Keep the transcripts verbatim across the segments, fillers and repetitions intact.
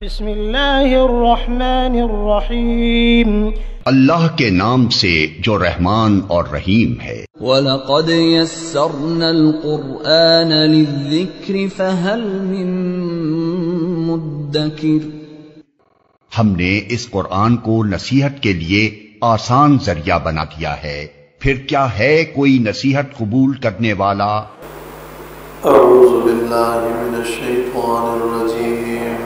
بسم اللہ الرحمن الرحیم، اللہ کے نام سے جو رحمان اور رحیم ہے۔ وَلَقَدْ يَسَّرْنَا الْقُرْآنَ لِلذِّكْرِ فَهَلْ مِن مُدَّكِرٍ، ہم نے اس قرآن کو نصیحت کے لیے آسان ذریعہ بنا دیا ہے، پھر کیا ہے کوئی نصیحت قبول کرنے والا؟ اعوذ باللہ من الشیطان الرجیم،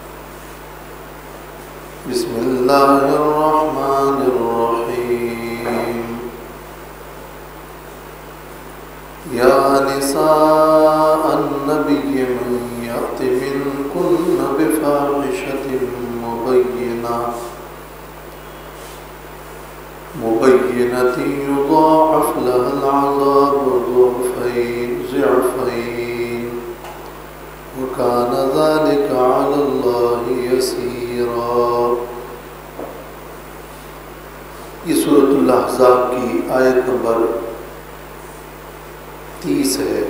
بسم اللہ الرحمن الرحیم۔ یا نساء النبی من یأت منکن بفاحشۃ مبینہ مبینۃ یضاعف لها العذاب ضعفین ضعفین وکان ذلک علی اللہ یسیرا۔ یہ سورۃ الاحزاب کی آیت نمبر تیس ہے۔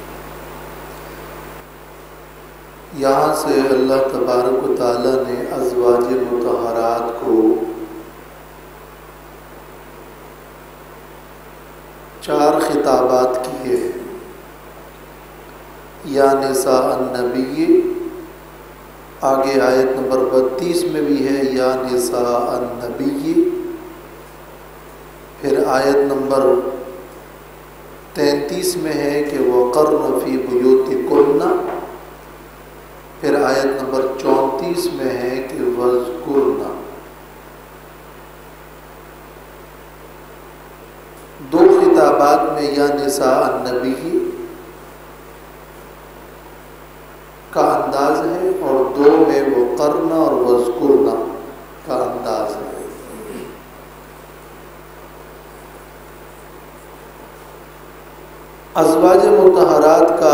یہاں سے اللہ تبارک و تعالی نے ازواج مطہرات کو چار خطابات کیے ہیں۔ یا نساء النبی، آگے آیت نمبر بتیس میں بھی ہے یا نساء النبی، پھر آیت نمبر تینتیس میں ہے کہ وقرن فی بیوتکن، پھر آیت نمبر چونتیس میں ہے کہ واذکرن۔ دو خطابات میں یا نساء النبی کا انداز ہے اور دو میں وقرن اور واذکرن کا انداز ہے۔ ازواج مطہرات کا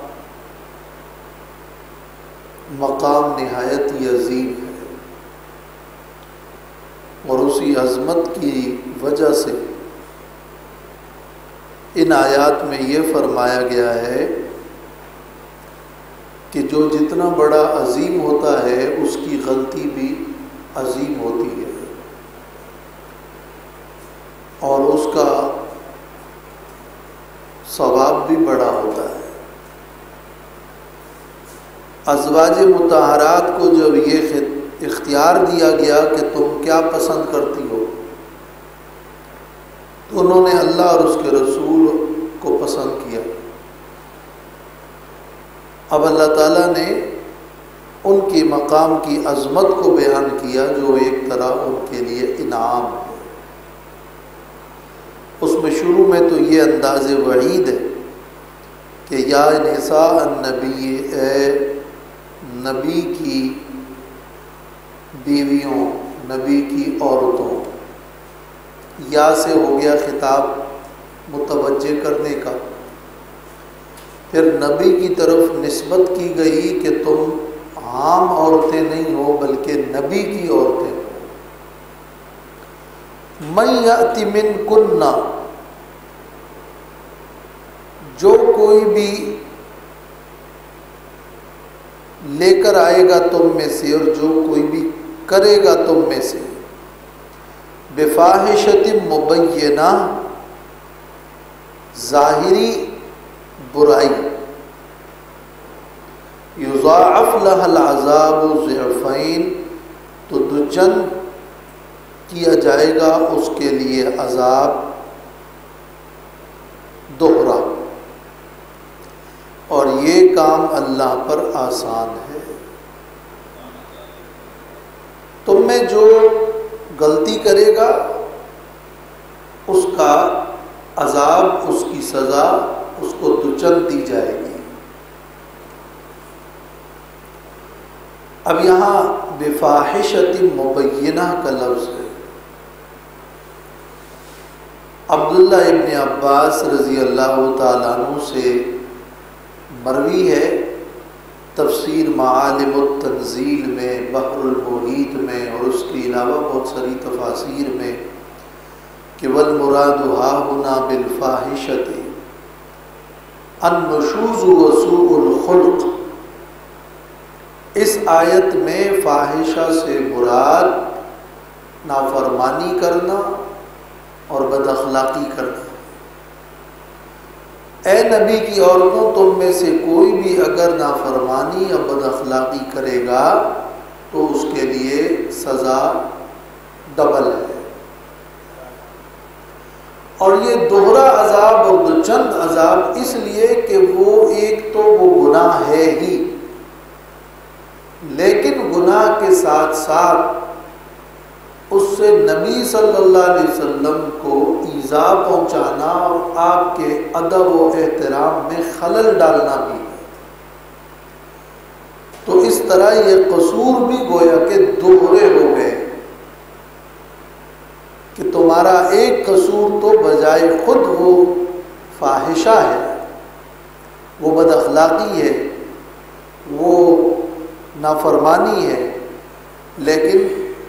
مقام نہایت ہی عظیم ہے، اور اسی عظمت کی وجہ سے ان آیات میں یہ فرمایا گیا ہے کہ جو جتنا بڑا عظیم ہوتا ہے اس کی غلطی بھی عظیم ہوتی ہے، اور اس کا ثواب بھی بڑا ہوتا ہے۔ ازواج مطہرات کو جب یہ اختیار دیا گیا کہ تم کیا پسند کرتی ہو، تو انہوں نے اللہ اور اس کے رسول کو پسند کیا۔ اب اللہ تعالیٰ نے ان کے مقام کی عظمت کو بیان کیا جو ایک طرح ان کے لیے انعام ہے۔ اس میں شروع میں تو یہ انداز وعید ہے کہ یا نساء النبی، اے نبی کی بیویوں، نبی کی عورتوں، یا سے ہو گیا خطاب متوجہ کرنے کا، پھر نبی کی طرف نسبت کی گئی کہ تم عام عورتیں نہیں ہو بلکہ نبی کی عورتیں ہو۔ من یأت منکن، جو کوئی بھی لے کر آئے گا تم میں سے، اور جو کوئی بھی کرے گا تم میں سے، بفاحشۃ مبینہ، ظاہری برائی، یضاعف لها العذاب ضعفین، تو دوچن کیا جائے گا اس کے لیے عذاب دوہرا، اور یہ کام اللہ پر آسان ہے۔ تم میں جو غلطی کرے گا اس کا عذاب، اس کی سزا اس کو دوچن دی جائے گی۔ اب یہاں بفاحشۃ مبینہ کا لفظ ہے۔ عبداللہ ابن عباس رضی اللہ تعالیٰ عنہ سے مروی ہے، تفسیر معالم التنزیل میں، بحر المحیط میں، اور اس کے علاوہ بہت ساری تفاسیر میں، کہ والمراد ہاہنا بالفاحشۃ النشوز وسوء الخلق، اس آیت میں فاحشہ سے مراد نافرمانی کرنا اور بد اخلاقی کرنا۔ اے نبی کی عورتوں، تم میں سے کوئی بھی اگر نافرمانی یا بد اخلاقی کرے گا تو اس کے لیے سزا ڈبل ہے، اور یہ دوہرا عذاب اور دو چند عذاب اس لیے کہ وہ ایک تو وہ گناہ ہے ہی، لیکن گناہ کے ساتھ ساتھ اس سے نبی صلی اللہ علیہ وسلم کو ایذا پہنچانا اور آپ کے ادب و احترام میں خلل ڈالنا بھی ہے۔ تو اس طرح یہ قصور بھی گویا کہ دوہرے ہو گئے کہ تمہارا ایک قصور تو بجائے خود وہ فاحشہ ہے، وہ بد اخلاقی ہے، وہ نافرمانی ہے، لیکن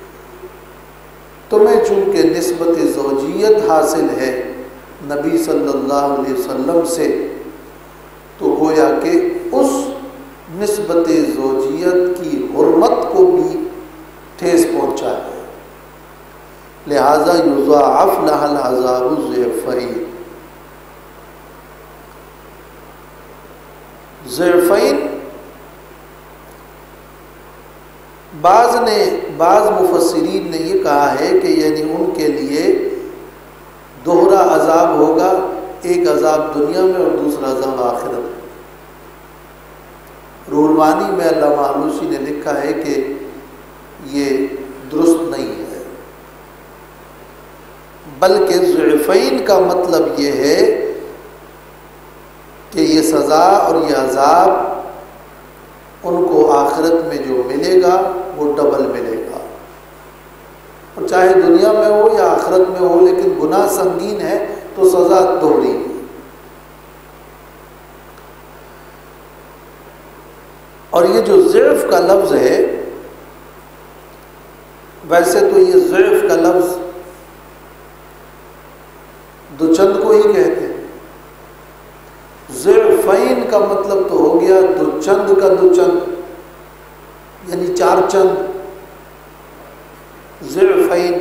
تمہیں چونکہ نسبت زوجیت حاصل ہے نبی صلی اللہ علیہ وسلم سے، تو گویا کہ اس نسبت زوجیت کی حرمت کو بھی ٹھیس پہنچا ہے، لہذا یضاعف لها العذاب ضعفین۔ ضعفین بعض نے بعض مفسرین نے یہ کہا ہے کہ یعنی ان کے لیے دوہرا عذاب ہوگا، ایک عذاب دنیا میں اور دوسرا عذاب آخرت میں۔ روح المعانی میں علامہ آلوسی نے لکھا ہے کہ یہ درست نہیں ہے، بلکہ ضعفین کا مطلب یہ ہے کہ یہ سزا اور یہ عذاب ان کو آخرت میں جو ملے گا وہ ڈبل ملے گا، اور چاہے دنیا میں ہو یا آخرت میں ہو، لیکن گناہ سنگین ہے تو سزا دوہری ہے۔ اور یہ جو ضعف کا لفظ ہے، ویسے تو یہ ضعف کا لفظ دو چند کو ہی کہتے ہیں، ضعفین کا مطلب تو ہو گیا دو چند کا دو چند، یعنی چار چند ضعفین،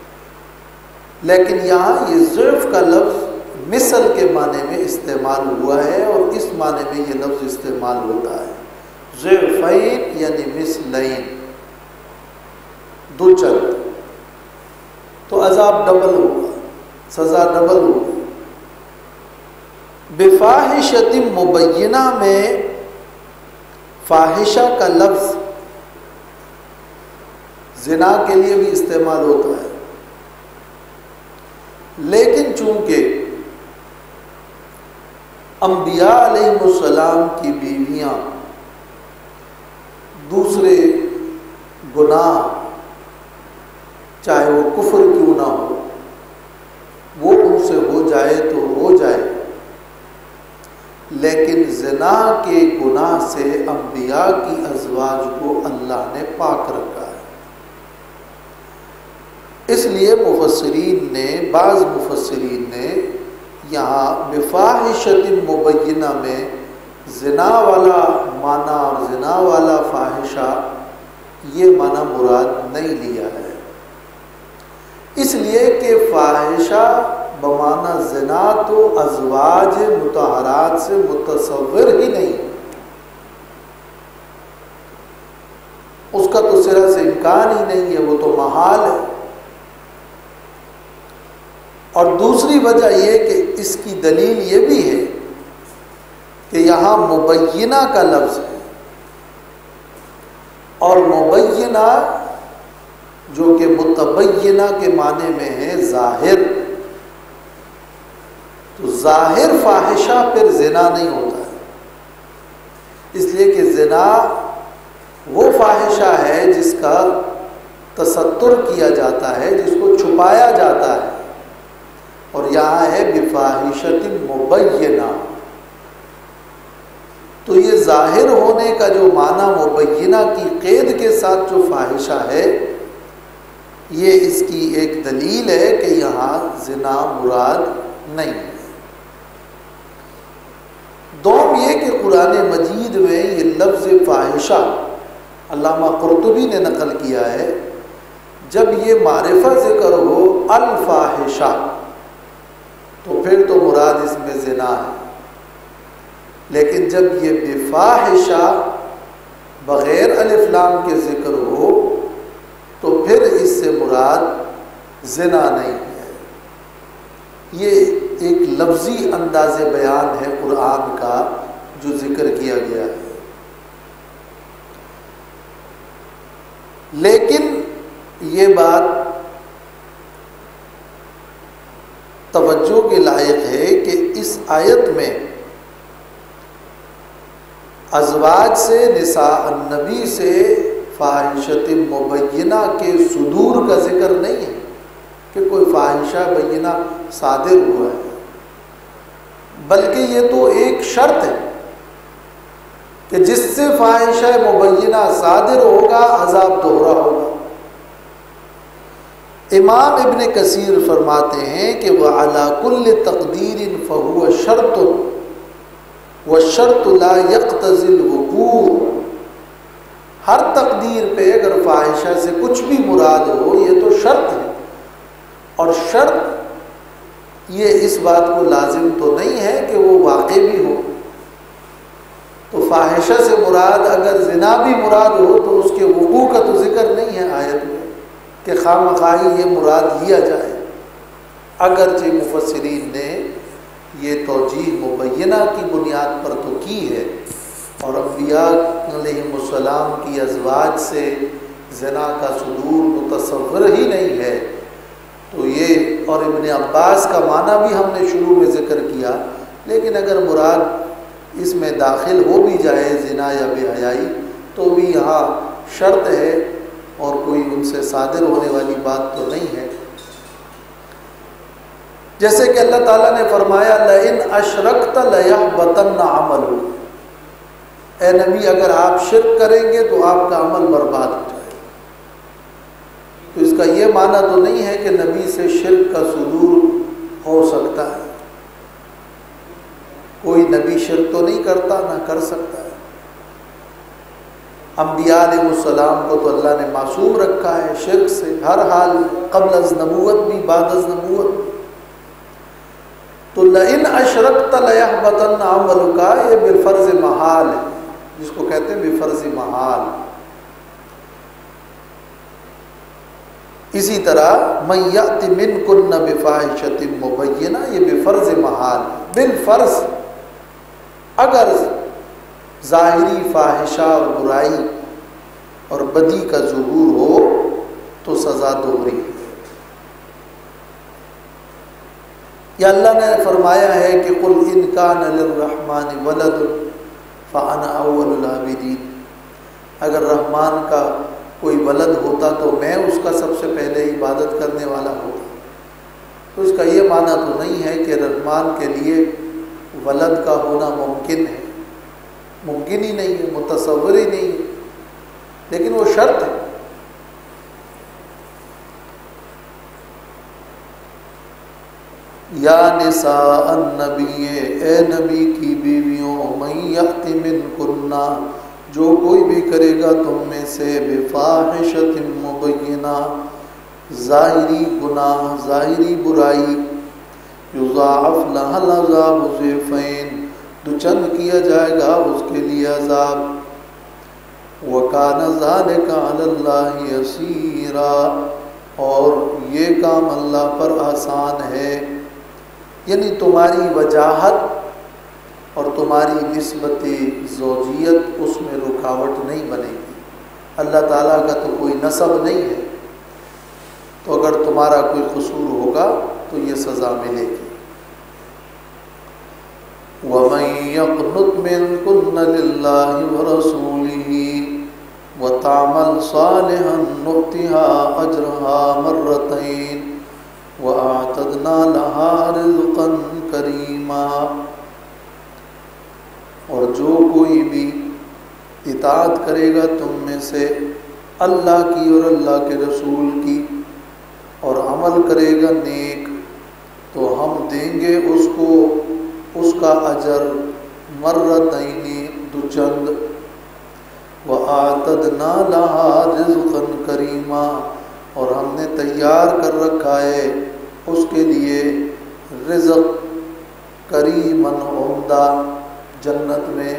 لیکن یہاں یہ ضعف کا لفظ مثل کے معنی میں استعمال ہوا ہے، اور اس معنی میں یہ لفظ استعمال ہوتا ہے، ضعفین یعنی مثلین، دو چند، تو عذاب ڈبل ہوگا، سزا ڈبل ہوگی۔ بفاحشۃ مبینہ میں فاحشہ کا لفظ زنا کے لیے بھی استعمال ہوتا ہے، لیکن چونکہ انبیاء علیہ السلام کی بیویاں دوسرے گناہ چاہے وہ کفر کیوں نہ ہو وہ ان سے ہو جائے تو ہو جائے، لیکن زنا کے گناہ سے انبیاء کی ازواج کو اللہ نے پاک رکھا ہے۔ اس لیے مفسرین نے بعض مفسرین نے یہاں بفاحشۃ مبینہ میں زنا والا معنی اور زنا والا فاحشہ یہ معنی مراد نہیں لیا ہے، اس لیے کہ فاحشہ بمعنی زنا تو ازواج مطہرات سے متصور ہی نہیں، اس کا تو سرا سے امکان ہی نہیں ہے، وہ تو محال ہے۔ اور دوسری وجہ یہ کہ اس کی دلیل یہ بھی ہے کہ یہاں مبینہ کا لفظ ہے، اور مبینہ جو کہ متبینہ کے معنی میں ہے ظاہر، تو ظاہر فاحشہ پھر زنا نہیں ہوتا ہے، اس لیے کہ زنا وہ فاحشہ ہے جس کا تستر کیا جاتا ہے، جس کو چھپایا جاتا ہے، اور یہاں ہے بفاحشۃ مبینہ، تو یہ ظاہر ہونے کا جو معنی مبینہ کی قید کے ساتھ جو فاحشہ ہے، یہ اس کی ایک دلیل ہے کہ یہاں زنا مراد نہیں ہے۔ دوم یہ کہ قرآن مجید میں یہ لفظ فاحشہ علامہ قرطبی نے نقل کیا ہے جب یہ معرفہ ذکر ہو الفاحشہ تو پھر تو مراد اس میں زنا ہے، لیکن جب یہ بفاحشہ بغیر الف لام کے ذکر ہو تو پھر اس سے مراد زنا نہیں ہے۔ یہ ایک لفظی انداز بیان ہے قرآن کا جو ذکر کیا گیا ہے، لیکن یہ بات توجہ کے لائق ہے کہ اس آیت میں ازواج سے، نساء النبی سے فاحشۃ مبینہ کے صدور کا ذکر نہیں ہے کہ کوئی فاحشہ بینہ صادر ہوا ہے، بلکہ یہ تو ایک شرط ہے کہ جس سے فاحشہ مبینہ صادر ہوگا عذاب دوہرا ہوگا۔ امام ابن کثیر فرماتے ہیں کہ وَعَلَى كُلِّ تَقْدِيرٍ فَهُوَ شَرْطٌ وَالشَّرْطُ لَا يَقْتَضِي الْوُقُوعَ، ہر تقدیر پہ اگر فاحشہ سے کچھ بھی مراد ہو یہ تو شرط ہے، اور شرط یہ اس بات کو لازم تو نہیں ہے کہ وہ واقع بھی ہو۔ تو فاحشہ سے مراد اگر زنا بھی مراد ہو تو اس کے وقوع کا تو ذکر نہیں ہے آیت میں کہ خواہ مخواہ یہ مراد لیا جائے، اگرچہ مفسرین نے یہ توجیہ مبینہ کی بنیاد پر تو کی ہے، اور انبیاء علیہ السلام کی ازواج سے زنا کا صدور متصور ہی نہیں ہے، تو یہ اور ابن عباس کا معنی بھی ہم نے شروع میں ذکر کیا، لیکن اگر مراد اس میں داخل ہو بھی جائے زنا یا بے حیائی تو بھی یہاں شرط ہے اور کوئی ان سے صادر ہونے والی بات تو نہیں ہے۔ جیسے کہ اللہ تعالیٰ نے فرمایا لَإِنْ أَشْرَكْتَ لَيَحْبَطَنَّ عَمَلُكَ، اے نبی اگر آپ شرک کریں گے تو آپ کا عمل برباد ہو جائے گا۔ تو اس کا یہ معنی تو نہیں ہے کہ نبی سے شرک کا صدور ہو سکتا ہے، کوئی نبی شرک تو نہیں کرتا، نہ کر سکتا ہے۔ انبیاء علیہ السلام کو تو اللہ نے معصوم رکھا ہے شرک سے ہر حال، قبل از نبوت بھی بعد از نبوت بھی۔ تو لئن اشرکت لیحبطن عملک، یہ بفرض محال ہے، جس کو کہتے ہیں بفرض محال۔ اسی طرح من یأت منکن بفاحشۃ مبینہ، یہ بفرض محال، بالفرض اگر ظاہری فاحشہ اور برائی اور بدی کا ظہور ہو تو سزا دوہری ہے۔ یا اللہ نے فرمایا ہے کہ قل ان کان للرحمن ولد فانا اول العابدین، اگر رحمان کا کوئی ولد ہوتا تو میں اس کا سب سے پہلے عبادت کرنے والا ہوتا۔ تو اس کا یہ معنی تو نہیں ہے کہ رحمان کے لیے ولد کا ہونا ممکن ہے، ممکن ہی نہیں ہے، متصور ہی نہیں ہے، لیکن وہ شرط ہے۔ یا نساء النبی، اے نبی کی بیویوں، من یأت منکن، جو کوئی بھی کرے گا تم میں سے بفاحشۃ مبینہ، ظاہری گناہ، ظاہری برائی، یضاعف لها العذاب ضعفین، دوچند کیا جائے گا اس کے لیے عذاب، وَكَانَ ذَلِكَ عَلَى اللَّهِ يَسِيرًا، اور یہ کام اللہ پر آسان ہے۔ یعنی تمہاری وجاہت اور تمہاری نسبت زوجیت اس میں رکاوٹ نہیں بنے گی، اللہ تعالیٰ کا تو کوئی نسب نہیں ہے، تو اگر تمہارا کوئی قصور ہوگا تو یہ سزا ملے گی۔ وَمَن يَقْنُتْ مِنكُنَّ لِلَّهِ وَرَسُولِهِ وَتَعْمَلْ صَالِحًا نُؤْتِهَا أَجْرَهَا مَرَّتَيْنِ وَأَعْتَدْنَا لَهَا رِزْقًا كَرِيمًا، اور جو کوئی بھی اطاعت کرے گا تم میں سے اللہ کی اور اللہ کے رسول کی اور عمل کرے گا نیک، تو ہم دیں گے اس کو اس کا اجر مرتین، دوچند، وَأَعْتَدْنَا لَهَا رِزْقًا كَرِيمًا، اور ہم نے تیار کر رکھا ہے اس کے لیے رزق کریمن عمدہ جنت میں۔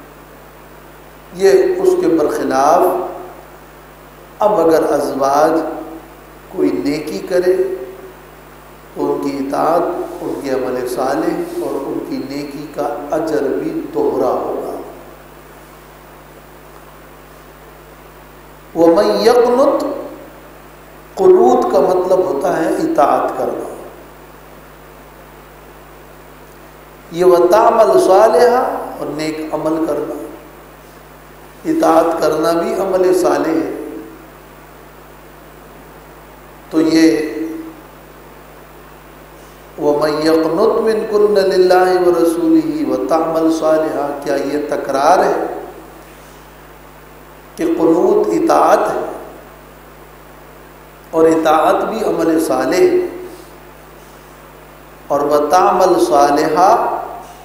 یہ اس کے برخلاف اب اگر ازواج کوئی نیکی کرے تو ان کی اطاعت، ان کے عمل صالح اور ان کی نیکی کا اجر بھی دوہرا ہوگا۔ وَمَن يَقْنُتْ، قنوت کا مطلب ہوتا ہے اطاعت کرنا۔ یہ وَتَعْمَلْ صَالِحًا، اور نیک عمل کرنا۔ اطاعت کرنا بھی عمل صالح ہے۔ تو یہ وَمَن يَقْنُتْ مِنكُنَّ لِلَّهِ وَرَسُولِهِ وَتَعْمَلْ صَالِحًا، کیا یہ تکرار ہے کہ قنوت اطاعت ہے اور اطاعت بھی عمل صالح ہے، اور وَتَعْمَلْ صَالِحًا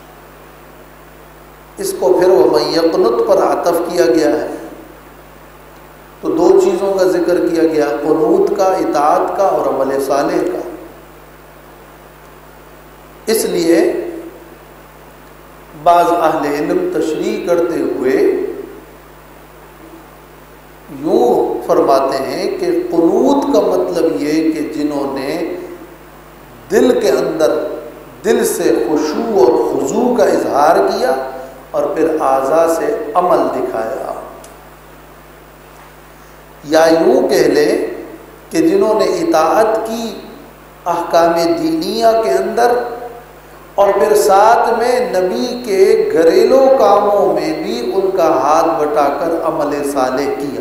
اس کو پھر وَمَن يَقْنُتْ پر عطف کیا گیا ہے، تو دو چیزوں کا ذکر کیا گیا، قنوت کا، اطاعت کا، اور عمل صالح کا۔ اس لیے بعض اہل علم تشریح کرتے ہوئے یوں فرماتے ہیں کہ قنوت کا مطلب یہ کہ جنہوں نے دل کے اندر دل سے خشوع اور خضوع کا اظہار کیا اور پھر اعضاء سے عمل دکھایا، یا یوں کہہ لیں کہ جنہوں نے اطاعت کی احکام دینیہ کے اندر اور پھر ساتھ میں نبی کے گھریلو کاموں میں بھی ان کا ہاتھ بٹا کر عمل صالح کیا۔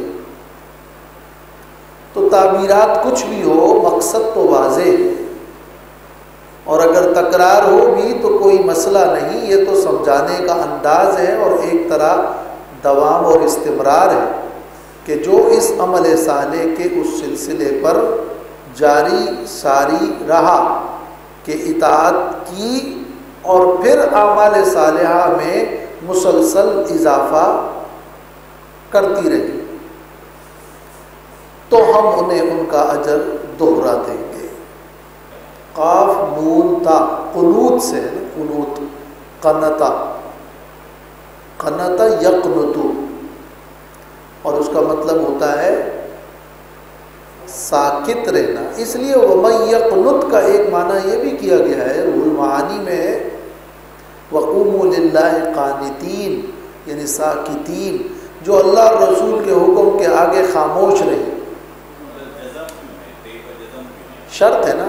تو تعبیرات کچھ بھی ہو، مقصد تو واضح ہے، اور اگر تکرار ہو بھی تو کوئی مسئلہ نہیں، یہ تو سمجھانے کا انداز ہے اور ایک طرح دوام اور استمرار ہے کہ جو اس عمل صالح کے اس سلسلے پر جاری ساری رہا کہ اطاعت کی اور پھر اعمال صالحہ میں مسلسل اضافہ کرتی رہی، تو ہم انہیں ان کا اجر دوہرا دیں گے۔ قاف نون تا، قنوت سے ہے نا، قنوت، قنتا، قنتا یقنتو، اور اس کا مطلب ہوتا ہے ساکت رہنا۔ اس لیے وَمَن يَقْنُتْ کا ایک معنی یہ بھی کیا گیا ہے، روح المعانی میں ہے وَقُومُوا لِلَّهِ قَانِتِينَ، یعنی ساکتین، جو اللہ اور رسول کے حکم کے آگے خاموش رہے۔ شرط ہے نا،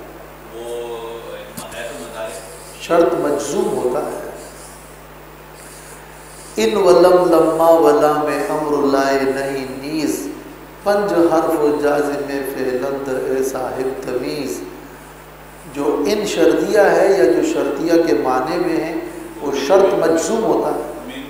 شرط مجزوم ہوتا ہے۔ ان ولم لما ولا میں امر اللہ نہیں نیز، پنج حرف جازم فعلند اے صاحب تمیز۔ جو ان شرطیہ ہے یا جو شرطیہ کے معنی میں ہے وہ شرط مجزوم ہوتا ہے،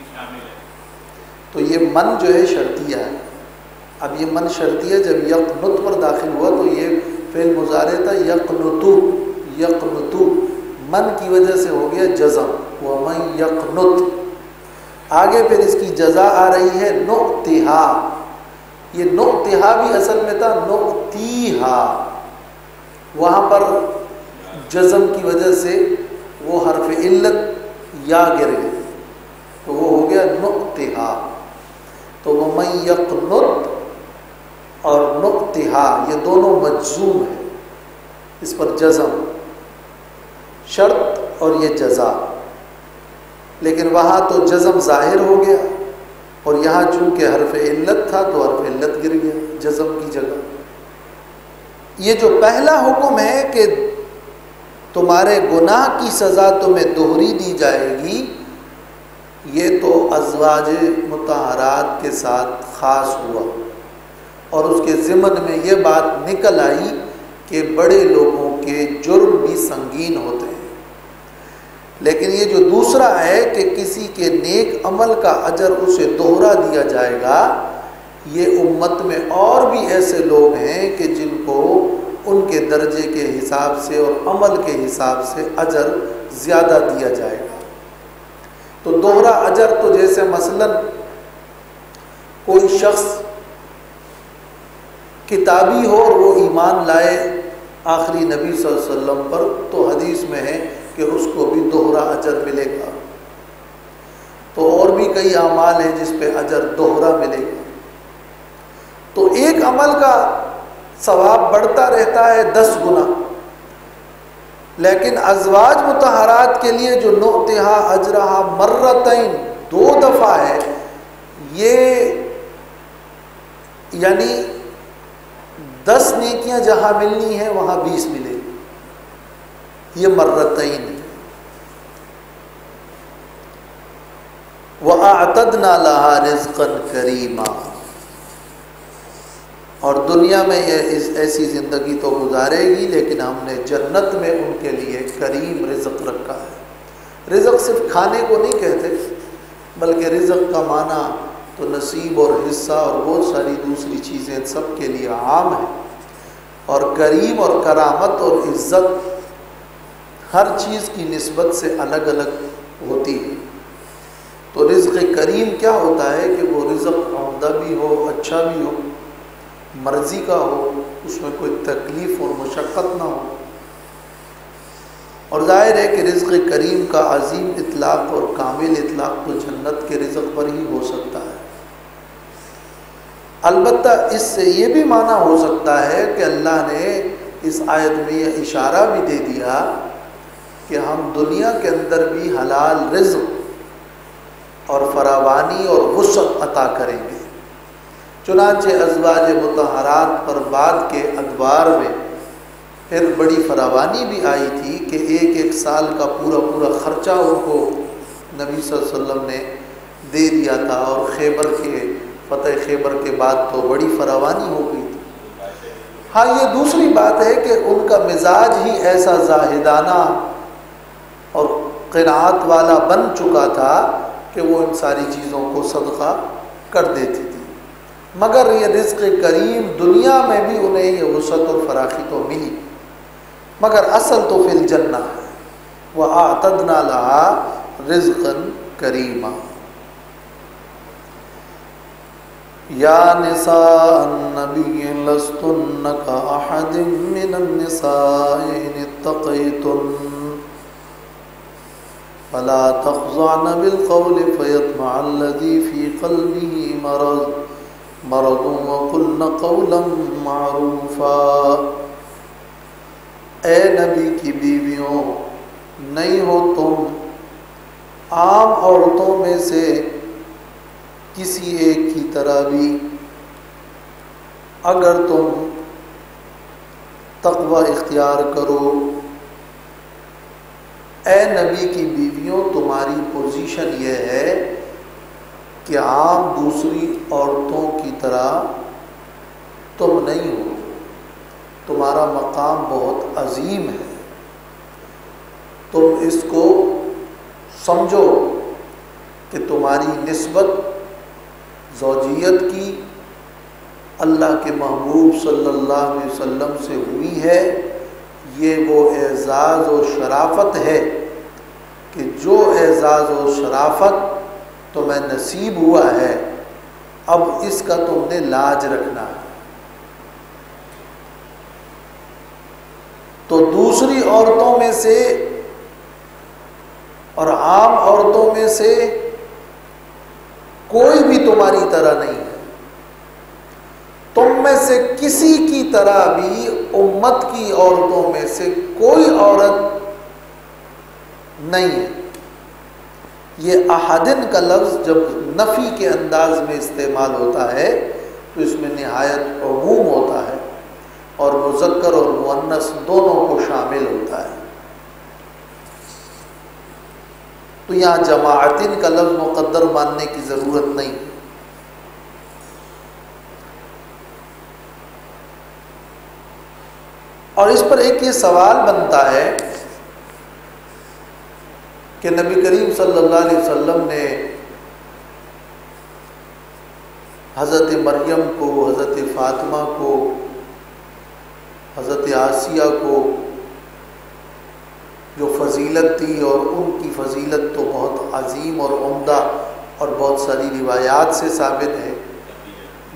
تو یہ من جو ہے شرطیہ ہے۔ اب یہ من شرطیہ جب یقنت پر داخل ہوا تو یہ فعل مضارع تھا یقنتو، یقنتو من کی وجہ سے ہو گیا جزم، وَمَن یقنت۔ آگے پھر اس کی جزا آ رہی ہے نؤتھا، یہ نؤتھا بھی اصل میں تھا نؤتیہا، وہاں پر جزم کی وجہ سے وہ حرف علت یا گر گئے تو وہ ہو گیا نؤتھا۔ تو وَمَن یقنت اور نؤتھا یہ دونوں مجزوم ہیں، اس پر جزم، شرط اور یہ جزا، لیکن وہاں تو جزم ظاہر ہو گیا اور یہاں چونکہ حرف علت تھا تو حرف علت گر گیا جزم کی جگہ۔ یہ جو پہلا حکم ہے کہ تمہارے گناہ کی سزا تمہیں دوہری دی جائے گی، یہ تو ازواج مطہرات کے ساتھ خاص ہوا، اور اس کے ضمن میں یہ بات نکل آئی کہ بڑے لوگوں کے جرم بھی سنگین ہوتے ہیں۔ لیکن یہ جو دوسرا ہے کہ کسی کے نیک عمل کا اجر اسے دوہرا دیا جائے گا، یہ امت میں اور بھی ایسے لوگ ہیں کہ جن کو ان کے درجے کے حساب سے اور عمل کے حساب سے اجر زیادہ دیا جائے گا۔ تو دوہرا اجر تو جیسے مثلاً کوئی شخص کتابی ہو اور وہ ایمان لائے آخری نبی صلی اللہ علیہ وسلم پر، تو حدیث میں ہے کہ اس کو بھی دوہرا اجر ملے گا۔ تو اور بھی کئی اعمال ہیں جس پہ اجر دوہرا ملے گا۔ تو ایک عمل کا ثواب بڑھتا رہتا ہے دس گنا، لیکن ازواج مطہرات کے لیے جو نؤتہا اجرہا مرتین، دو دفعہ ہے، یہ یعنی دس نیکیاں جہاں ملنی ہیں وہاں بیس ملے گی، یہ مرتین ہے۔ وَأَعْتَدْنَا لَهَا رِزْقًا كَرِيمًا، اور دنیا میں یہ اس ایسی زندگی تو گزارے گی، لیکن ہم نے جنت میں ان کے لیے کریم رزق رکھا ہے۔ رزق صرف کھانے کو نہیں کہتے، بلکہ رزق کا معنی تو نصیب اور حصہ اور بہت ساری دوسری چیزیں سب کے لیے عام ہیں، اور کریم اور کرامت اور عزت ہر چیز کی نسبت سے الگ الگ ہوتی ہے۔ تو رزق کریم کیا ہوتا ہے کہ وہ رزق عمدہ بھی ہو، اچھا بھی ہو، مرضی کا ہو، اس میں کوئی تکلیف اور مشقت نہ ہو۔ اور ظاہر ہے کہ رزق کریم کا عظیم اطلاق اور کامل اطلاق تو جنت کے رزق پر ہی ہو سکتا ہے۔ البتہ اس سے یہ بھی معنی ہو سکتا ہے کہ اللہ نے اس آیت میں یہ اشارہ بھی دے دیا کہ ہم دنیا کے اندر بھی حلال رزق اور فراوانی اور وسعت عطا کریں گے۔ چنانچہ ازواج مطہرات پر بعد کے ادوار میں پھر بڑی فراوانی بھی آئی تھی کہ ایک ایک سال کا پورا پورا خرچہ ان کو نبی صلی اللہ علیہ وسلم نے دے دیا تھا، اور خیبر کے فتح خیبر کے بعد تو بڑی فراوانی ہو گئی تھی۔ ہاں یہ دوسری بات ہے کہ ان کا مزاج ہی ایسا زاہدانہ اور قناعت والا بن چکا تھا کہ وہ ان ساری چیزوں کو صدقہ کر دیتی تھی، مگر یہ رزق کریم دنیا میں بھی انہیں یہ وسعت اور فراخی تو ملی، مگر اصل تو فی الجنہ ہے۔ وَأَعْتَدْنَا لَهَا رِزْقًا كَرِيمًا۔ یا نساء النبی لستن کأحد من النساء ان اتقیتن فلا تخضعن بالقول فيطمع الذي في قلبه مرض مرض وقلن قولا معروفا۔ اے نبی کی بیویوں، نہیں ہو تم عام عورتوں میں سے کسی ایک کی طرح بھی، اگر تم تقوی اختیار کرو۔ اے نبی کی بیویوں، تمہاری پوزیشن یہ ہے کہ عام دوسری عورتوں کی طرح تم نہیں ہو، تمہارا مقام بہت عظیم ہے، تم اس کو سمجھو کہ تمہاری نسبت زوجیت کی اللہ کے محبوب صلی اللہ علیہ وسلم سے ہوئی ہے۔ یہ وہ اعزاز و شرافت ہے کہ جو اعزاز و شرافت تمہیں نصیب ہوا ہے، اب اس کا تم نے لاج رکھنا ہے۔ تو دوسری عورتوں میں سے اور عام عورتوں میں سے کوئی بھی تمہاری طرح نہیں ہے، تم میں سے کسی کی طرح بھی امت کی عورتوں میں سے کوئی عورت نہیں ہے۔ یہ احدن کا لفظ جب نفی کے انداز میں استعمال ہوتا ہے تو اس میں نہایت عموم ہوتا ہے اور مذکر اور مؤنث دونوں کو شامل ہوتا ہے۔ تو یہاں جماعتن کا لفظ مقدر ماننے کی ضرورت نہیں۔ اور اس پر ایک یہ سوال بنتا ہے کہ نبی کریم صلی اللہ علیہ وسلم نے حضرت مریم کو، حضرت فاطمہ کو، حضرت آسیہ کو جو فضیلت تھی، اور ان کی فضیلت تو بہت عظیم اور عمدہ اور بہت ساری روایات سے ثابت ہے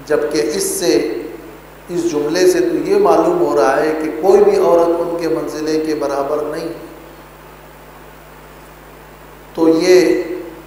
جبکہ اس سے اس جملے سے تو یہ معلوم ہو رہا ہے کہ کوئی بھی عورت ان کے منزلے کے برابر نہیں. تو یہ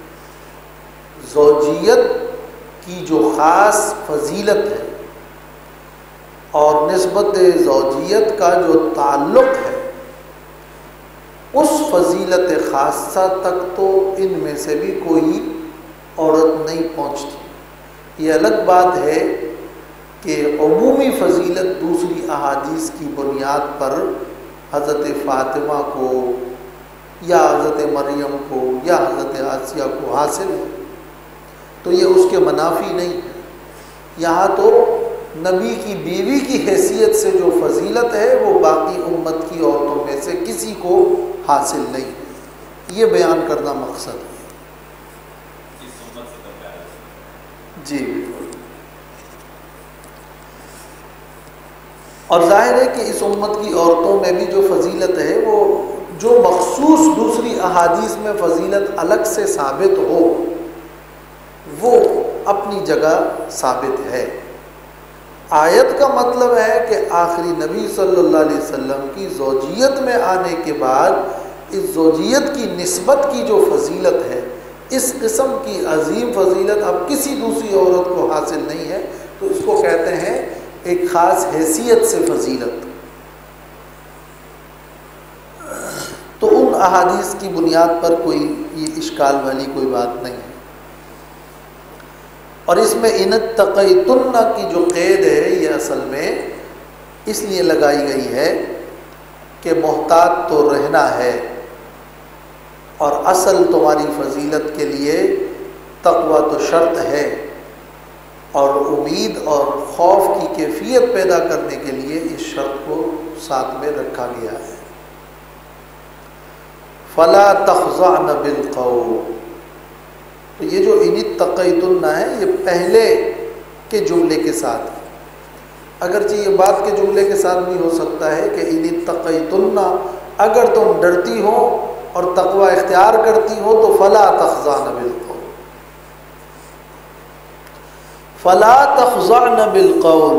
زوجیت کی جو خاص فضیلت ہے اور نسبت زوجیت کا جو تعلق ہے اس فضیلت خاصہ تک تو ان میں سے بھی کوئی عورت نہیں پہنچتی. یہ الگ بات ہے کہ عمومی فضیلت دوسری احادیث کی بنیاد پر حضرت فاطمہ کو یا حضرت مریم کو یا حضرت آسیہ کو حاصل ہے تو یہ اس کے منافی نہیں ہے. یہاں تو نبی کی بیوی کی حیثیت سے جو فضیلت ہے وہ باقی امت کی عورتوں میں سے کسی کو حاصل نہیں ہے. یہ بیان کرنا مقصد ہے. جی بالکل. اور ظاہر ہے کہ اس امت کی عورتوں میں بھی جو فضیلت ہے وہ جو مخصوص دوسری احادیث میں فضیلت الگ سے ثابت ہو وہ اپنی جگہ ثابت ہے. آیت کا مطلب ہے کہ آخری نبی صلی اللہ علیہ وسلم کی زوجیت میں آنے کے بعد اس زوجیت کی نسبت کی جو فضیلت ہے اس قسم کی عظیم فضیلت اب کسی دوسری عورت کو حاصل نہیں ہے. تو اس کو کہتے ہیں ایک خاص حیثیت سے فضیلت. تو ان احادیث کی بنیاد پر کوئی یہ اشکال والی کوئی بات نہیں ہے. اور اس میں ان اتقیتن کی جو قید ہے یہ اصل میں اس لیے لگائی گئی ہے کہ محتاط تو رہنا ہے اور اصل تمہاری فضیلت کے لیے تقوی تو شرط ہے اور امید اور خوف کی کیفیت پیدا کرنے کے لیے اس شرط کو ساتھ میں رکھا گیا ہے. فلا تخضعن بالقول. تو یہ جو ان اتقیتن ہے یہ پہلے کے جملے کے ساتھ ہے. اگرچہ یہ بات کے جملے کے ساتھ بھی ہو سکتا ہے کہ ان اتقیتن اگر تم ڈرتی ہو اور تقوی اختیار کرتی ہو تو فلا تخضعن بالقول. فلا تخضعن بالقول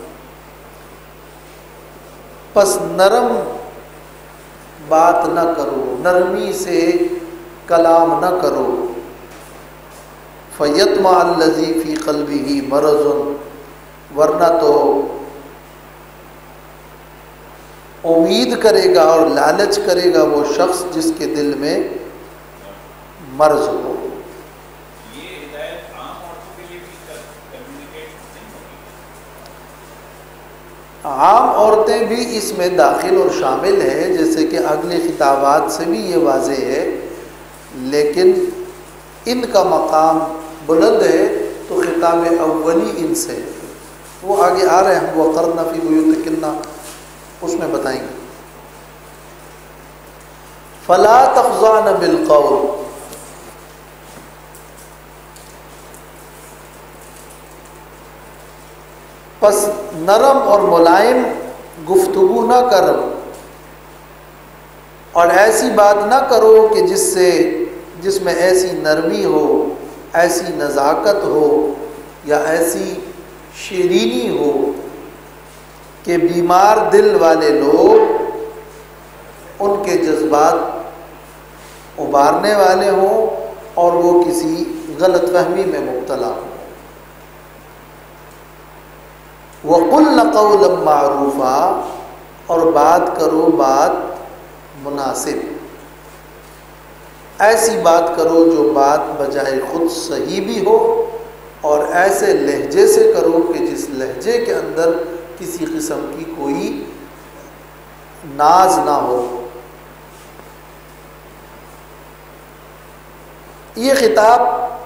پس نرم بات نہ کرو، نرمی سے کلام نہ کرو. فَيَطْمَعَ الَّذِي فِي قَلْبِهِ مَرَضٌ ورنہ تو امید کرے گا اور لالچ کرے گا وہ شخص جس کے دل میں مرض ہو. عام عورتیں بھی اس میں داخل اور شامل ہیں جیسے کہ اگلے خطابات سے بھی یہ واضح ہے، لیکن ان کا مقام بلند ہے تو خطاب اولی ان سے وہ آگے آ رہے ہیں. وَقَرْنَ فِي بُيُوتِكُنَّ اس میں بتائیں گے. فَلَا تَخْضَعْنَ بِالْقَوْلِ پس نرم اور ملائم گفتگو نہ کرو اور ایسی بات نہ کرو کہ جس سے جس میں ایسی نرمی ہو، ایسی نزاکت ہو یا ایسی شیرینی ہو کہ بیمار دل والے لوگ ان کے جذبات ابارنے والے ہوں اور وہ کسی غلط فہمی میں مبتلا ہوں. وَقُلْنَ قَوْلًا مَّعْرُوفًا اور بات کرو بات مناسب، ایسی بات کرو جو بات بجائے خود صحیح بھی ہو اور ایسے لہجے سے کرو کہ جس لہجے کے اندر کسی قسم کی کوئی ناز نہ ہو. یہ خطاب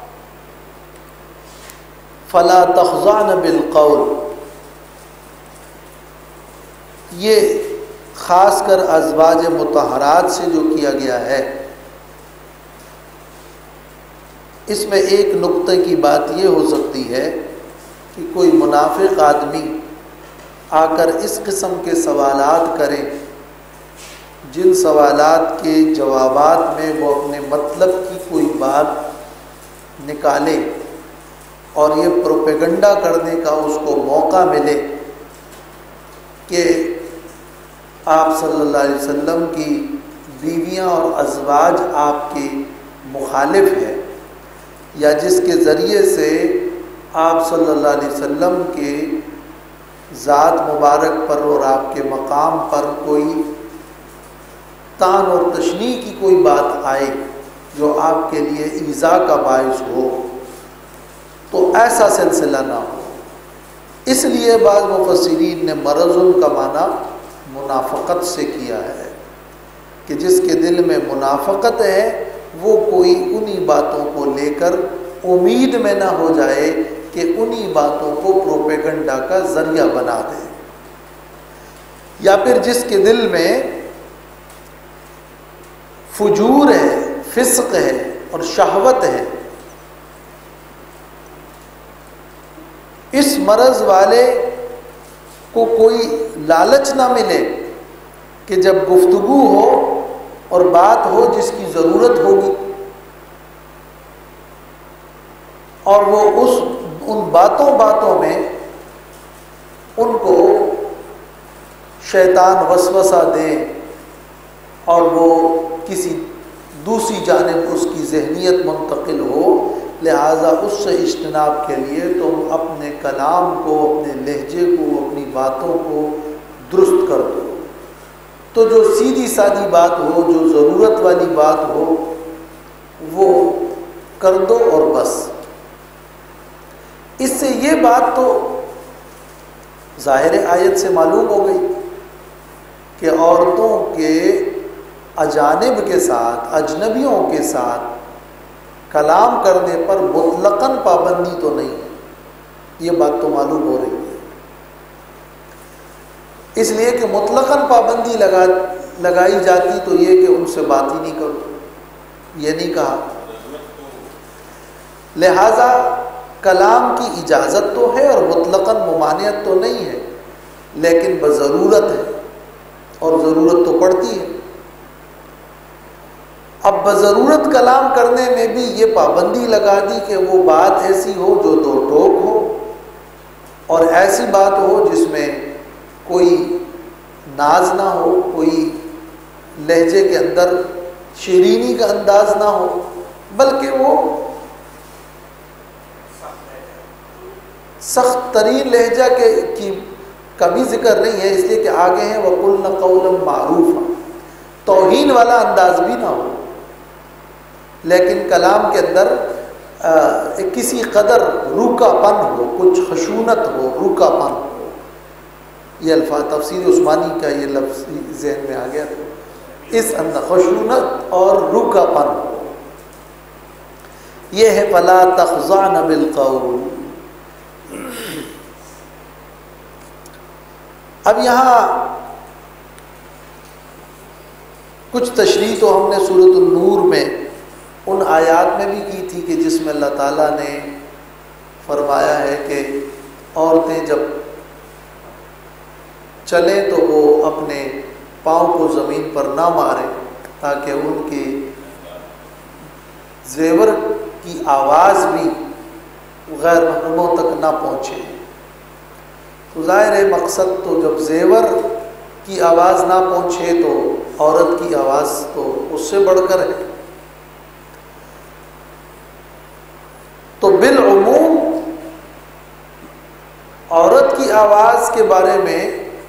فلا تخضعن بالقول یہ خاص کر ازواج مطہرات سے جو کیا گیا ہے اس میں ایک نقطے کی بات یہ ہو سکتی ہے کہ کوئی منافق آدمی آ کر اس قسم کے سوالات کریں جن سوالات کے جوابات میں وہ اپنے مطلب کی کوئی بات نکالے اور یہ پروپیگنڈا کرنے کا اس کو موقع ملے کہ آپ صلی اللہ علیہ وسلم کی بیویاں اور ازواج آپ کے مخالف ہیں، یا جس کے ذریعے سے آپ صلی اللہ علیہ وسلم کے ذات مبارک پر اور آپ کے مقام پر کوئی تان اور تشنیع کی کوئی بات آئے جو آپ کے لیے ایذا کا باعث ہو، تو ایسا سلسلہ نہ ہو۔ اس لیے بعض مفسرین نے مرض کا معنی منافقت سے کیا ہے کہ جس کے دل میں منافقت ہے وہ کوئی انہی باتوں کو لے کر امید میں نہ ہو جائے کہ انہی باتوں کو پروپیگنڈا کا ذریعہ بنا دے، یا پھر جس کے دل میں فجور ہے، فسق ہے اور شہوت ہے، اس مرض والے کو کوئی لالچ نہ ملے کہ جب گفتگو ہو اور بات ہو جس کی ضرورت ہوگی اور وہ اس ان باتوں باتوں میں ان کو شیطان وسوسہ دے اور وہ کسی دوسری جانب اس کی ذہنیت منتقل ہو، لہٰذا اس سے اجتناب کے لیے تم اپنے کلام کو، اپنے لہجے کو، اپنی باتوں کو درست کر دو۔ تو جو سیدھی سادی بات ہو، جو ضرورت والی بات ہو، وہ کر دو اور بس۔ اس سے یہ بات تو ظاہر آیت سے معلوم ہو گئی کہ عورتوں کے اجانب کے ساتھ، اجنبیوں کے ساتھ کلام کرنے پر مطلقاً پابندی تو نہیں ہے، یہ بات تو معلوم ہو رہی ہے۔ اس لیے کہ مطلقاً پابندی لگا لگائی جاتی تو یہ کہ ان سے بات ہی نہیں کرو، یہ نہیں کہا۔ لہذا کلام کی اجازت تو ہے اور مطلقاً ممانعت تو نہیں ہے، لیکن بضرورت ہے اور ضرورت تو پڑتی ہے۔ اب بضرورت کلام کرنے میں بھی یہ پابندی لگا دی کہ وہ بات ایسی ہو جو دو ٹوک ہو، اور ایسی بات ہو جس میں کوئی ناز نہ ہو، کوئی لہجے کے اندر شیرینی کا انداز نہ ہو، بلکہ وہ سخت ترین لہجہ کے کی کا بھی ذکر نہیں ہے، اس لیے کہ آگے ہیں وَقُلْنَ قَوْلًا مَعْرُوفًا، توہین والا انداز بھی نہ ہو، لیکن کلام کے اندر ایک کسی قدر روکا پن ہو، کچھ خشونت ہو، روکا پن ہو۔ یہ الفاظ تفسیر عثمانی کا یہ لفظ ذہن میں آ گیا تھا، اس اندر خشونت اور روکا پن ہو۔ یہ ہے فَلَا تَخْضَعْنَ بِالْقَوْلِ۔ اب یہاں کچھ تشریح تو ہم نے سورۃ النور میں ان آیات میں بھی کی تھی کہ جس میں اللہ تعالیٰ نے فرمایا ہے کہ عورتیں جب چلیں تو وہ اپنے پاؤں کو زمین پر نہ ماریں تاکہ ان کے زیور کی آواز بھی غیر محرموں تک نہ پہنچے۔ تو ظاہر ہے مقصد تو جب زیور کی آواز نہ پہنچے تو عورت کی آواز تو اس سے بڑھ کر ہے۔ تو بالعموم عورت کی آواز کے بارے میں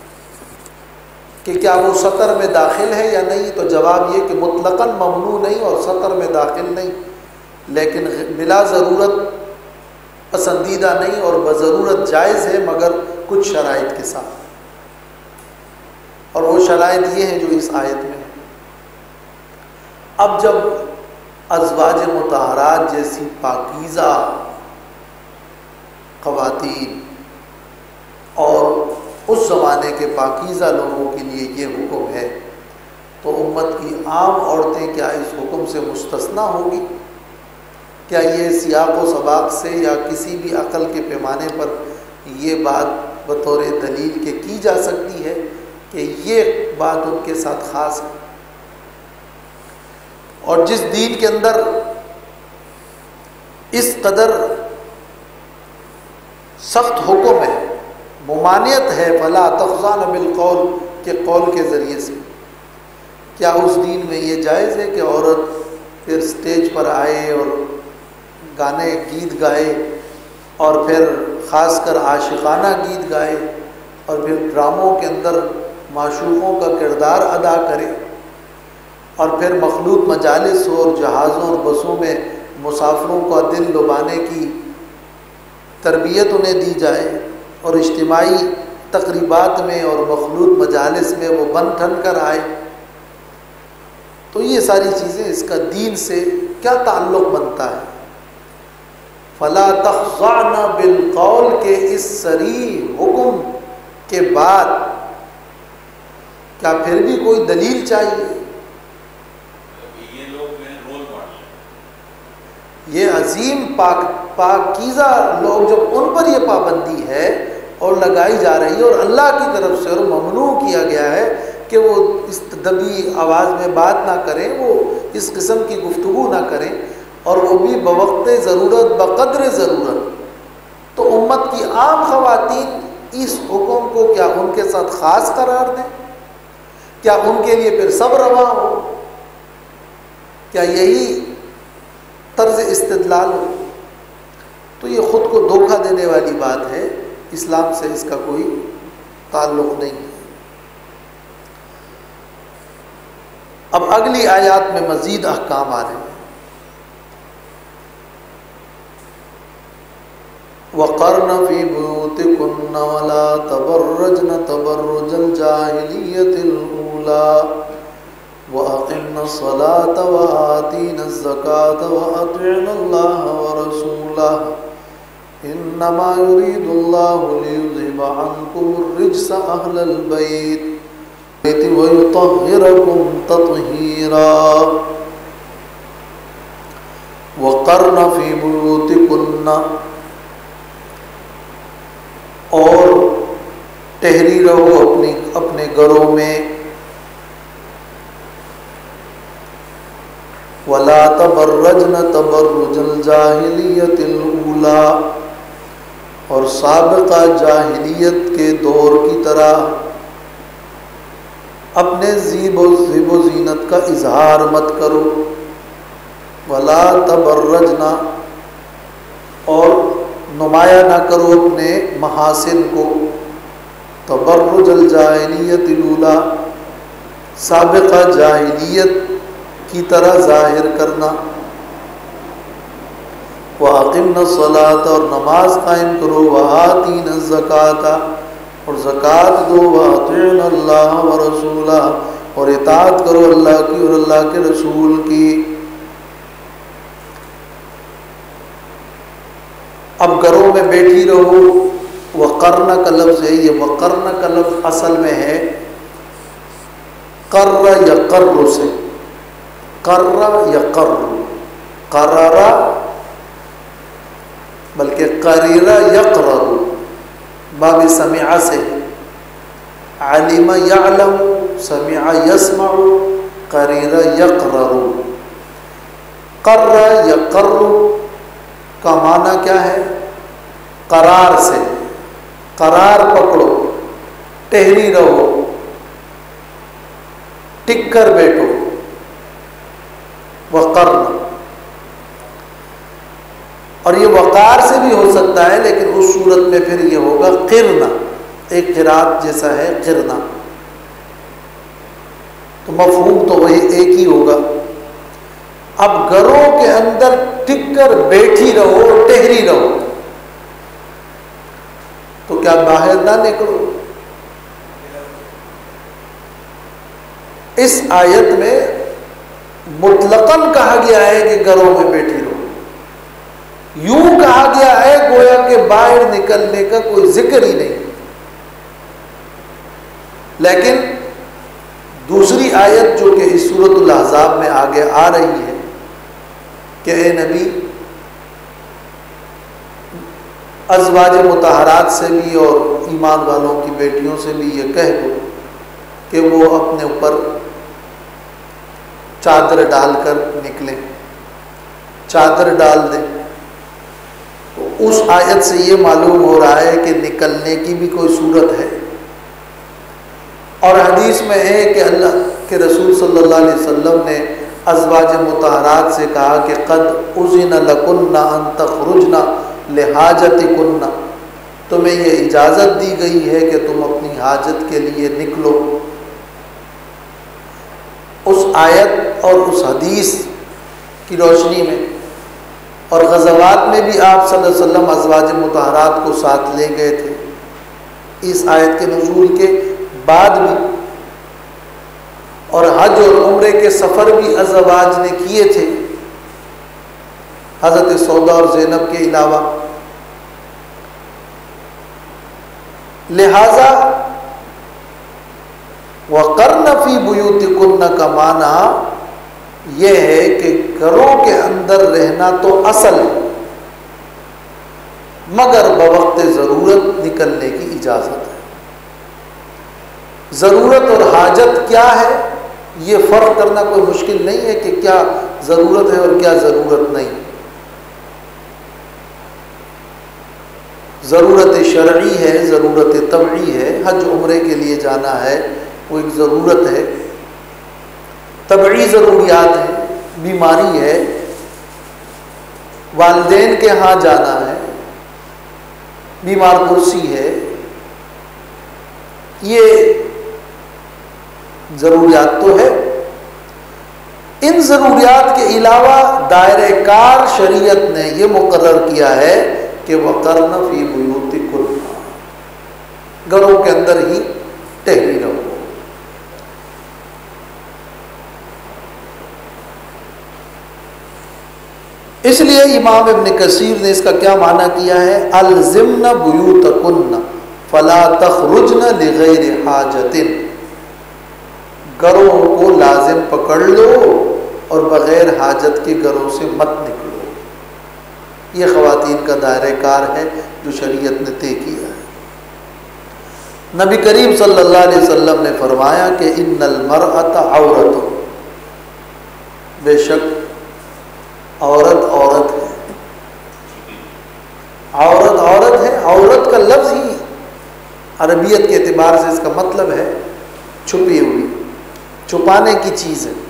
کہ کیا وہ سطر میں داخل ہے یا نہیں، تو جواب یہ کہ مطلقاً ممنوع نہیں اور سطر میں داخل نہیں، لیکن بلا ضرورت پسندیدہ نہیں اور بضرورت جائز ہے، مگر کچھ شرائط کے ساتھ، اور وہ شرائط یہ ہیں جو اس آیت میں ہیں۔ اب جب ازواج مطہرات جیسی پاکیزہ خواتین اور اس زمانے کے پاکیزہ لوگوں کے لیے یہ حکم ہے، تو امت کی عام عورتیں کیا اس حکم سے مستثنیٰ ہوگی؟ کیا یہ سیاق و سباق سے یا کسی بھی عقل کے پیمانے پر یہ بات بطور دلیل کے کی جا سکتی ہے کہ یہ بات ان کے ساتھ خاص ہے؟ اور جس دین کے اندر اس قدر سخت حکم ہے، ممانعت ہے، فلا تخضعن بالقول کے قول کے ذریعے سے۔ کیا اس دین میں یہ جائز ہے کہ عورت پھر سٹیج پر آئے اور گانے گیت گائے اور پھر خاص کر عاشقانہ گیت گائے اور پھر ڈراموں کے اندر معشوقوں کا کردار ادا کرے اور پھر مخلوط مجالس اور جہازوں اور بسوں میں مسافروں کا دل لبانے کی تربیت انہیں دی جائے اور اجتماعی تقریبات میں اور مخلوط مجالس میں وہ بن ٹھن کر آئے، تو یہ ساری چیزیں اس کا دین سے کیا تعلق بنتا ہے؟ فلا تخضعن بالقول کے اس صریح حکم کے بعد کیا پھر بھی کوئی دلیل چاہیے؟ یہ لوگ رول ماڈل، یہ عظیم پاک پاکیزہ لوگ جب ان پر یہ پابندی ہے اور لگائی جا رہی ہے اور اللہ کی طرف سے اور ممنوع کیا گیا ہے کہ وہ اس دبی آواز میں بات نہ کریں، وہ اس قسم کی گفتگو نہ کریں، اور وہ بھی بوقت ضرورت بقدر ضرورت، تو امت کی عام خواتین اس حکم کو کیا ان کے ساتھ خاص قرار دیں؟ کیا ان کے لیے پھر سب روا ہو؟ کیا یہی طرز استدلال ہو؟ تو یہ خود کو دھوکہ دینے والی بات ہے، اسلام سے اس کا کوئی تعلق نہیں ہے۔ اب اگلی آیات میں مزید احکام آ رہے ہیں۔ وَقَرْنَ فِي بُيُوتِكُنَّ وَلَا تَبَرَّجْنَ تَبَرُّجَ الْجَاهِلِيَّةِ الْأُولَى وَأَقِمْنَ الصَّلَاةَ وَآتِينَ الزَّكَاةَ وَأَطِعْنَ اللَّهَ وَرَسُولَهُ إِنَّمَا يُرِيدُ اللَّهُ لِيُذْهِبَ عَنْكُمُ الرِّجْسَ أَهْلَ الْبَيْتِ وَيُطَهِّرَكُمْ تَطْهِيرًا۔ وَقَرْنَ فِي بُيُوتِكُنَّ، اور ٹھہری رہو اپنی اپنے گھروں میں، وَلَا تَبَرَّجْنَ تَبَرُّجَ الْجَاهِلِيَّةِ الْأُولَى، اور سابقہ جاہلیت کے دور کی طرح اپنے زیب و زیب و زینت کا اظہار مت کرو۔ وَلَا تَبَرَّجْنَ، اور نمایاں نہ کرو اپنے محاسن کو، تبرج الجاہلیت الاولی، سابقہ جاہلیت کی طرح ظاہر کرنا۔ وَأَقِمْنَ الصَّلَاةَ، اور نماز قائم کرو، وَآتِينَ الزَّكَاةَ، اور زکوٰۃ دو، وَأَطِعْنَ اللَّهَ وَرَسُولَهُ، اور اطاعت کرو اللہ کی اور اللہ کے رسول کی۔ اب گھروں میں بیٹھی رہو، وقرن کا لفظ ہے، یہ وقرن کا لفظ اصل میں ہے قر یقر سے، قر یقر، قرر بلکہ قرر یقرر، باب سمع سے، علم یعلم، سمع یسمع، قرر یقرر۔ قر یقر کا معنی کیا ہے؟ قرار سے، قرار پکڑو، ٹہری رہو، ٹک کر بیٹھو، وقرن۔ اور یہ وقار سے بھی ہو سکتا ہے، لیکن اس صورت میں پھر یہ ہوگا قرنا، ایک قرات جیسا ہے قرنا، تو مفہوم تو وہی ایک ہی ہوگا۔ اب گھروں کے اندر ٹک کر بیٹھی رہو، ٹہری رہو، تو کیا باہر نہ نکلو؟ اس آیت میں مطلقاً کہا گیا ہے کہ گھروں میں بیٹھی رہو، یوں کہا گیا ہے گویا کہ باہر نکلنے کا کوئی ذکر ہی نہیں۔ لیکن دوسری آیت جو کہ اس سورۃ الاحزاب میں آگے آ رہی ہے کہ اے نبی، ازواج مطہرات سے بھی اور ایمان والوں کی بیٹیوں سے بھی یہ کہہ دو کہ وہ اپنے اوپر چادر ڈال کر نکلیں، چادر ڈال دیں۔ تو اس آیت سے یہ معلوم ہو رہا ہے کہ نکلنے کی بھی کوئی صورت ہے، اور حدیث میں ہے کہ اللہ کے رسول صلی اللہ علیہ وسلم نے ازواج مطہرات سے کہا کہ قد اذن لکن ان تخرجن لحاجتکن، تمہیں یہ اجازت دی گئی ہے کہ تم اپنی حاجت کے لیے نکلو۔ اس آیت اور اس حدیث کی روشنی میں اور غزوات میں بھی آپ صلی اللہ علیہ وسلم ازواج مطہرات کو ساتھ لے گئے تھے، اس آیت کے نزول کے بعد بھی، اور حج اور عمرے کے سفر بھی ازواج نے کیے تھے حضرت سودا اور زینب کے علاوہ۔ لہذا وَقَرْنَ فِي بُيُوتِكُنَّ کا معنی یہ ہے کہ گھروں کے اندر رہنا تو اصل ہے، مگر بوقت ضرورت نکلنے کی اجازت ہے۔ ضرورت اور حاجت کیا ہے یہ فرق کرنا کوئی مشکل نہیں ہے کہ کیا ضرورت ہے اور کیا ضرورت نہیں۔ ضرورت شرعی ہے، ضرورت طبعی ہے، حج عمرے کے لیے جانا ہے وہ ایک ضرورت ہے، طبعی ضروریات ہیں، بیماری ہے، والدین کے ہاں جانا ہے، بیمار کرسی ہے، یہ ضروریات تو ہے۔ ان ضروریات کے علاوہ دائرہ کار شریعت نے یہ مقرر کیا ہے کہ وَقَرْنَ فِي بُيُوتِكُنَّ، گھروں کے اندر ہی ٹہری رہو۔ اس لیے امام ابن کثیر نے اس کا کیا معنی کیا ہے، الزمن بیوتکن فلا تخرجن لغیر حاجت، گھروں کو لازم پکڑ لو اور بغیر حاجت کے گھروں سے مت نکلو۔ یہ خواتین کا دائرہ کار ہے جو شریعت نے طے کیا ہے۔ نبی کریم صلی اللہ علیہ وسلم نے فرمایا کہ ان المرأۃ عورت، بے شک عورت عورت ہے، عورت عورت ہے۔ عورت کا لفظ ہی عربیت کے اعتبار سے اس کا مطلب ہے چھپی ہوئی، چھپانے کی چیز ہے۔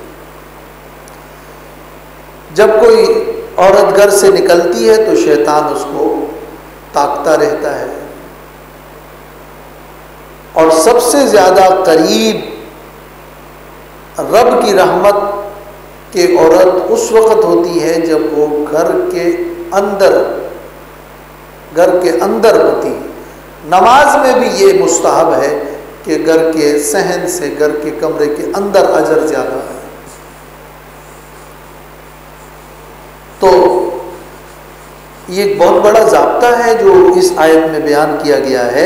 جب کوئی عورت گھر سے نکلتی ہے تو شیطان اس کو تاکتا رہتا ہے، اور سب سے زیادہ قریب رب کی رحمت کہ عورت اس وقت ہوتی ہے جب وہ گھر کے اندر گھر کے اندر ہوتی ہے۔ نماز میں بھی یہ مستحب ہے کہ گھر کے صحن سے، گھر کے کمرے کے اندر اجر زیادہ ہے۔ تو یہ ایک بہت بڑا ضابطہ ہے جو اس آیت میں بیان کیا گیا ہے،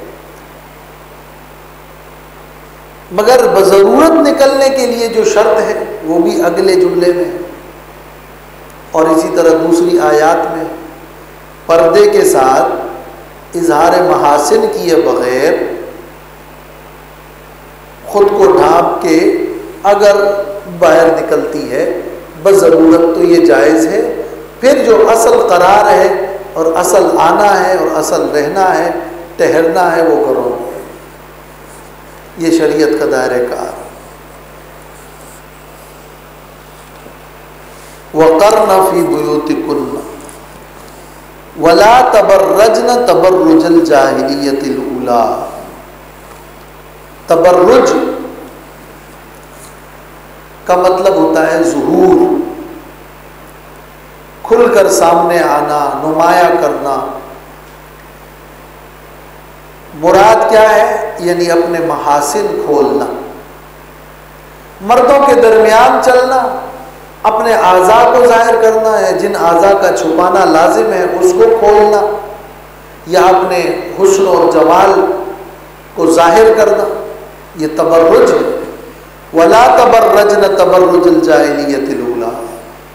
مگر بضرورت نکلنے کے لیے جو شرط ہے وہ بھی اگلے جملے میں، اور اسی طرح دوسری آیات میں پردے کے ساتھ اظہار محاسن کیے بغیر خود کو ڈھانپ کے اگر باہر نکلتی ہے بضرورت تو یہ جائز ہے۔ پھر جو اصل قرار ہے اور اصل آنا ہے اور اصل رہنا ہے، ٹہرنا ہے، وہ گھروں میں، یہ شریعت کا دائرہ کار۔ وَقَرْنَ فِي بُيُوتِكُنَّ وَلَا تَبَرَّجْنَ تَبَرُّجَ الْجَاهِلِيَّةِ الْأُولَىٰ۔ تبرج کا مطلب ہوتا ہے ظہور، کھل کر سامنے آنا، نمایاں کرنا۔ مراد کیا ہے؟ یعنی اپنے محاسن کھولنا، مردوں کے درمیان چلنا، اپنے اعضاء کو ظاہر کرنا ہے، جن اعضاء کا چھپانا لازم ہے اس کو کھولنا، یا اپنے حسن اور جمال کو ظاہر کرنا، یہ تبرج ہے۔ وَلَا تَبَرَّجْنَ تَبَرُّجَ الْجَاهِلِيَّةِ الْأُولَىٰ،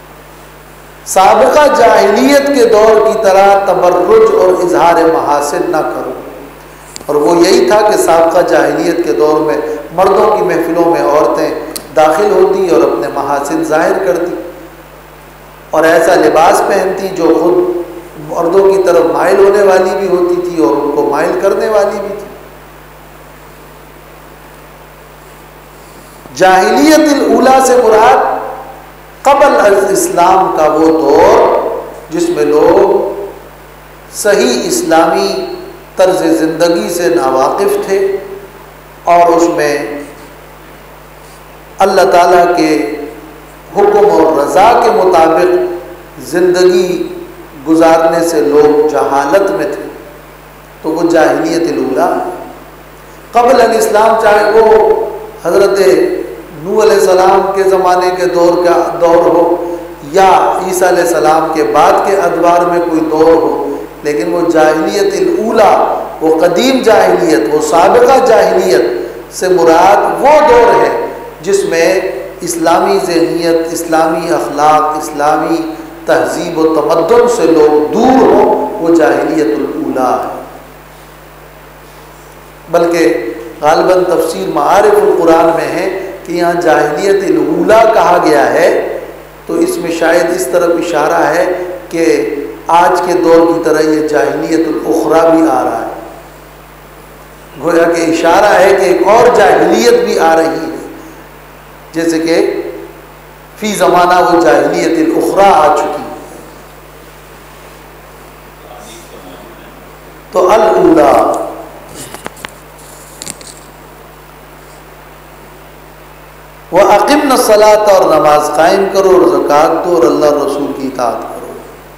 سابقہ جاہلیت کے دور کی طرح تبرج اور اظہار محاسن نہ کرو۔ اور وہ یہی تھا کہ سابقہ جاہلیت کے دور میں مردوں کی محفلوں میں عورتیں داخل ہوتی اور اپنے محاسن ظاہر کرتی، اور ایسا لباس پہنتی جو خود مردوں کی طرف مائل ہونے والی بھی ہوتی تھی اور ان کو مائل کرنے والی بھی تھی۔ جاہلیت الاولیٰ سے مراد قبل از اسلام کا وہ دور جس میں لوگ صحیح اسلامی طرز زندگی سے ناواقف تھے اور اس میں اللہ تعالیٰ کے حکم اور رضا کے مطابق زندگی گزارنے سے لوگ جہالت میں تھے، تو وہ جاہلیت الاولیٰ ہے۔ قبل الاسلام چاہے وہ حضرت نوح علیہ السلام کے زمانے کے دور کا دور ہو یا عیسیٰ علیہ السلام کے بعد کے ادوار میں کوئی دور ہو، لیکن وہ جاہلیت الاولیٰ، وہ قدیم جاہلیت، وہ سابقہ جاہلیت سے مراد وہ دور ہے جس میں اسلامی ذہنیت، اسلامی اخلاق، اسلامی تہذیب و تمدن سے لوگ دور ہوں، وہ جاہلیت الاولیٰ ہے۔ بلکہ غالباً تفسیر معارف القرآن میں ہے کہ یہاں جاہلیت الاولیٰ کہا گیا ہے تو اس میں شاید اس طرف اشارہ ہے کہ آج کے دور کی طرح یہ جاہلیت الاخری بھی آ رہا ہے، گویا کہ اشارہ ہے کہ ایک اور جاہلیت بھی آ رہی ہے، جیسے کہ فی زمانہ وہ جاہلیت الاخری آ چکی ہے۔ تو الاولیٰ وَأَقِمْنَ الصَّلَاةَ اور نماز قائم کرو اور زکوٰۃ دو اور اللہ رسول کی اطاعت کرو۔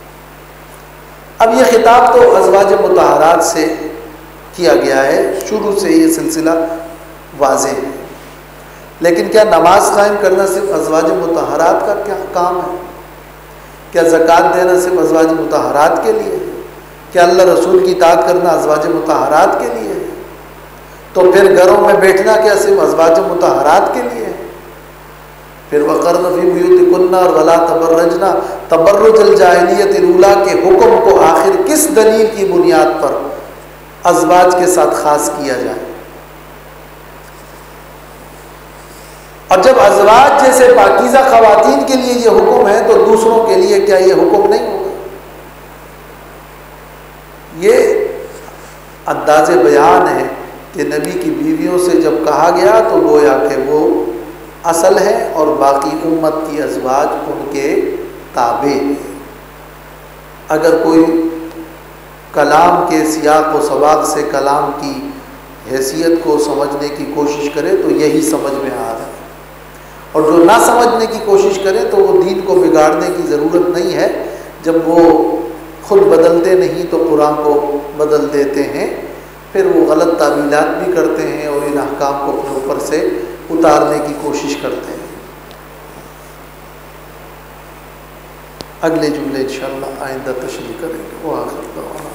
اب یہ خطاب تو ازواج مطہرات سے کیا گیا ہے، شروع سے یہ سلسلہ واضح ہے، لیکن کیا نماز قائم کرنا صرف ازواج مطہرات کا کیا کام ہے؟ کیا زکوٰۃ دینا صرف ازواج مطہرات کے لیے ہے؟ کیا اللہ رسول کی اطاعت کرنا ازواج مطہرات کے لیے ہے؟ تو پھر گھروں میں بیٹھنا کیا صرف ازواج مطہرات کے لیے ہے؟ پھر وقرن فی بیوتکن اور ولا تبرجن تبرج الجاہلیت الاولیٰ کے حکم کو آخر کس دلیل کی بنیاد پر ازواج کے ساتھ خاص کیا جائے؟ اور جب ازواج جیسے پاکیزہ خواتین کے لیے یہ حکم ہے تو دوسروں کے لیے کیا یہ حکم نہیں ہوگا؟ یہ انداز بیان ہے کہ نبی کی بیویوں سے جب کہا گیا تو گویا کہ وہ اصل ہے اور باقی امت کی ازواج ان کے تابع ہیں۔ اگر کوئی کلام کے سیاق و سباق سے کلام کی حیثیت کو سمجھنے کی کوشش کرے تو یہی سمجھ میں آ رہا ہے، اور جو نہ سمجھنے کی کوشش کرے تو وہ دین کو بگاڑنے کی ضرورت نہیں ہے، جب وہ خود بدلتے نہیں تو قرآن کو بدل دیتے ہیں، پھر وہ غلط تعویلات بھی کرتے ہیں اور ان احکام کو اپنے اوپر سے اتارنے کی کوشش کرتے ہیں۔ اگلے جملے انشاءاللہ آئندہ تشریح کریں گے۔ وہ آخر دعوانا